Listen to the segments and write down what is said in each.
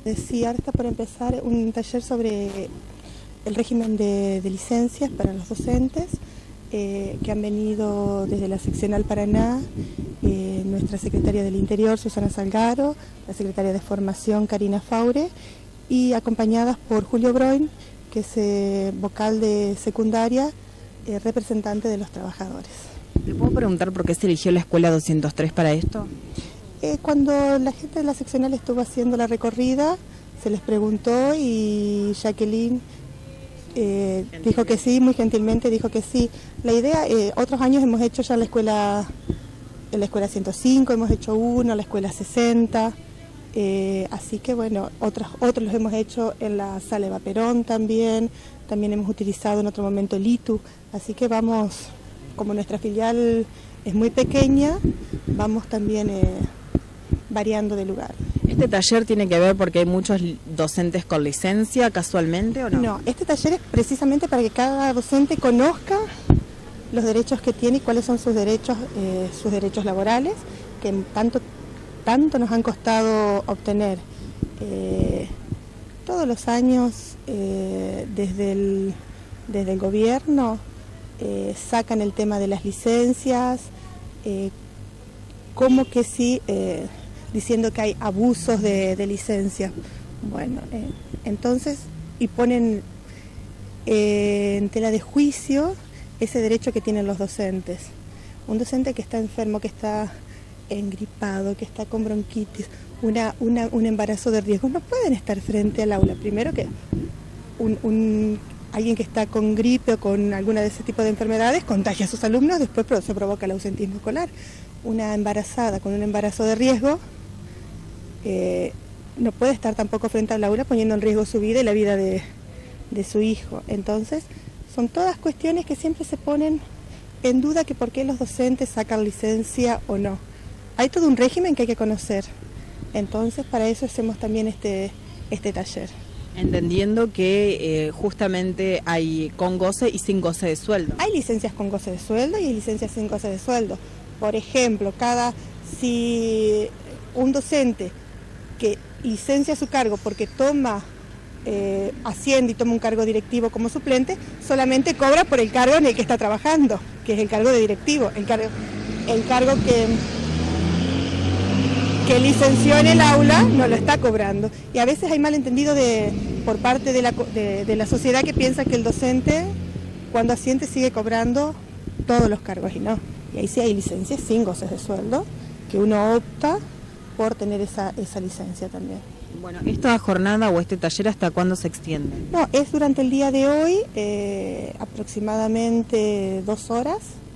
Sí, ahora está por empezar un taller sobre el régimen de licencias para los docentes que han venido desde la seccional Paraná, nuestra secretaria del Interior, Susana Salgaro, la secretaria de Formación, Karina Faure, y acompañadas por Julio Broin, que es vocal de secundaria, representante de los trabajadores. ¿Le puedo preguntar por qué se eligió la escuela 203 para esto? Cuando la gente de la seccional estuvo haciendo la recorrida, se les preguntó y Jacqueline dijo que sí, muy gentilmente dijo que sí. La idea, otros años hemos hecho ya en la escuela 105, hemos hecho uno, la escuela 60, así que bueno, otros los hemos hecho en la sala Eva Perón también hemos utilizado en otro momento el ITU, así que vamos, como nuestra filial es muy pequeña, vamos también variando de lugar. ¿Este taller tiene que ver porque hay muchos docentes con licencia casualmente o no? No, este taller es precisamente para que cada docente conozca los derechos que tiene y cuáles son sus derechos laborales, que tanto nos han costado obtener. Todos los años desde el gobierno sacan el tema de las licencias, como que sí, diciendo que hay abusos de licencia. Bueno, entonces, y ponen en tela de juicio ese derecho que tienen los docentes. Un docente que está enfermo, que está engripado, que está con bronquitis, un embarazo de riesgo, no pueden estar frente al aula. Primero que alguien que está con gripe o con alguna de ese tipo de enfermedades contagia a sus alumnos, después se provoca el ausentismo escolar. Una embarazada con un embarazo de riesgo no puede estar tampoco frente al aula poniendo en riesgo su vida y la vida de su hijo. Entonces, son todas cuestiones que siempre se ponen en duda, que por qué los docentes sacan licencia o no. Hay todo un régimen que hay que conocer. Entonces, para eso hacemos también este taller. Entendiendo que justamente hay con goce y sin goce de sueldo. Hay licencias con goce de sueldo y hay licencias sin goce de sueldo. Por ejemplo, si un docente que licencia su cargo porque asciende y toma un cargo directivo como suplente, solamente cobra por el cargo en el que está trabajando, que es el cargo de directivo, el cargo que licenció en el aula no lo está cobrando. Y a veces hay malentendido por parte de la sociedad, que piensa que el docente cuando asciende sigue cobrando todos los cargos, y no. Y ahí sí hay licencias sin goces de sueldo, que uno opta por tener esa licencia también. Bueno, ¿esta jornada o este taller hasta cuándo se extiende? No, es durante el día de hoy, aproximadamente 2 horas,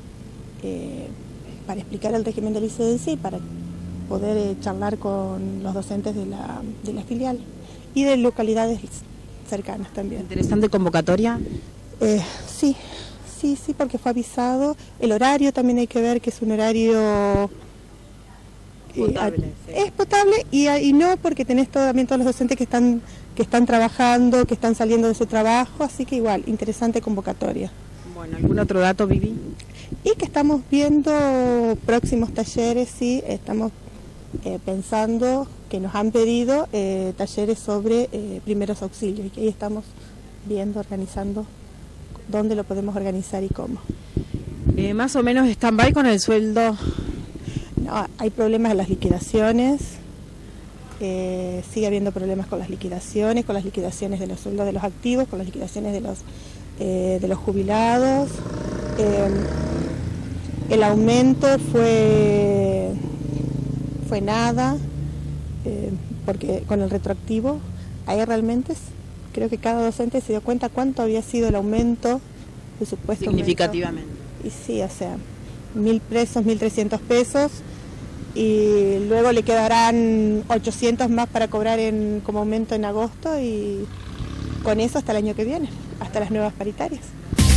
para explicar el régimen de licencia y para poder charlar con los docentes de la filial y de localidades cercanas también. ¿Interesante convocatoria? Sí, porque fue avisado. El horario también hay que ver que es un horario potable. Sí. Es potable y no, porque tenés también todos los docentes que están trabajando, que están saliendo de su trabajo, así que igual, interesante convocatoria. Bueno, ¿algún otro dato, Vivi? Y que estamos viendo próximos talleres, sí, estamos pensando que nos han pedido talleres sobre primeros auxilios, y que ahí estamos viendo, organizando dónde lo podemos organizar y cómo. Más o menos stand-by con el sueldo. No, hay problemas en las liquidaciones, sigue habiendo problemas con las liquidaciones de los sueldos de los activos, con las liquidaciones de los jubilados. El aumento fue nada, porque con el retroactivo, ahí realmente creo que cada docente se dio cuenta cuánto había sido el aumento de supuesto. Significativamente. Y sí, o sea, 1.000 pesos, 1.300 pesos, y luego le quedarán 800 más para cobrar como aumento en agosto, y con eso hasta el año que viene, hasta las nuevas paritarias.